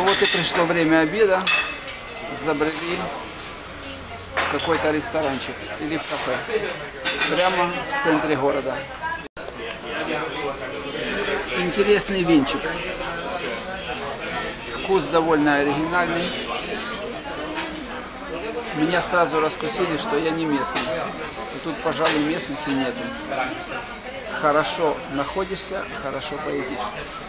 вот и пришло время обеда. Забрели в какой-то ресторанчик или в кафе. Прямо в центре города. Интересный винчик. Вкус довольно оригинальный. Меня сразу раскусили, что я не местный. И тут, пожалуй, местных и нету. Хорошо находишься, хорошо поедешь.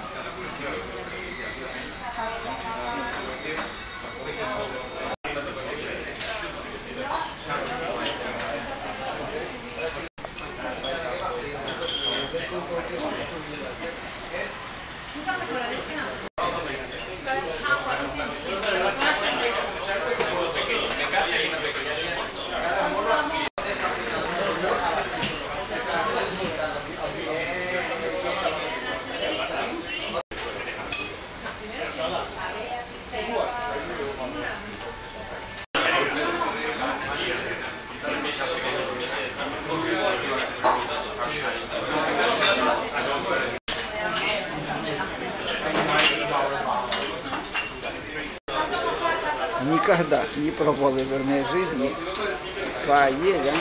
Никогда не пробовал в моей жизни паэлья.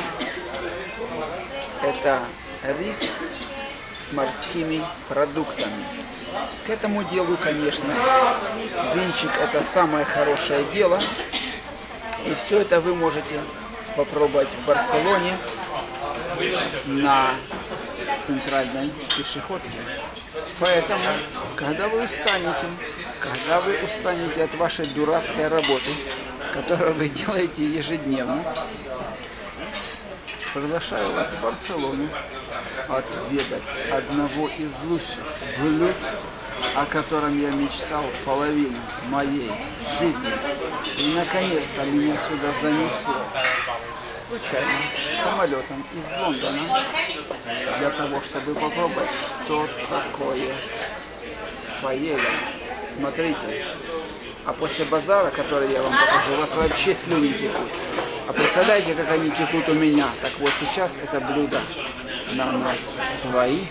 Это рис с морскими продуктами. К этому делу, конечно, винчик — это самое хорошее дело. И все это вы можете попробовать в Барселоне на центральной пешеходке. Поэтому, когда вы устанете от вашей дурацкой работы, которую вы делаете ежедневно, приглашаю вас в Барселону отведать одного из лучших блюд, о котором я мечтал половину моей жизни. И наконец-то меня сюда занесло случайно самолетом из Лондона для того, чтобы попробовать, что такое паэлья. Смотрите, а после базара, который я вам покажу, у вас вообще слюни текут. А представляете, как они текут у меня? Так вот сейчас это блюдо на нас двоих.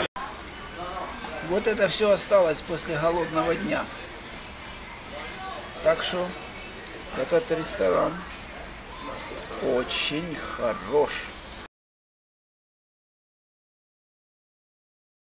Вот это все осталось после голодного дня. Так что этот ресторан очень хорош.